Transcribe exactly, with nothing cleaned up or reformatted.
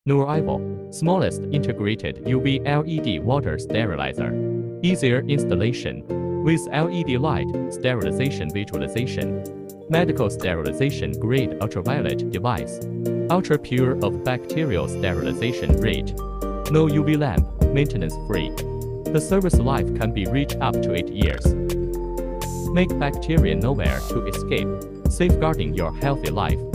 New arrival, smallest integrated U V L E D water sterilizer. Easier installation, with L E D light sterilization visualization. Medical sterilization grade ultraviolet device. Ultra pure of bacterial sterilization rate. No U V lamp, maintenance free. The service life can be reached up to eight years. Make bacteria nowhere to escape, safeguarding your healthy life.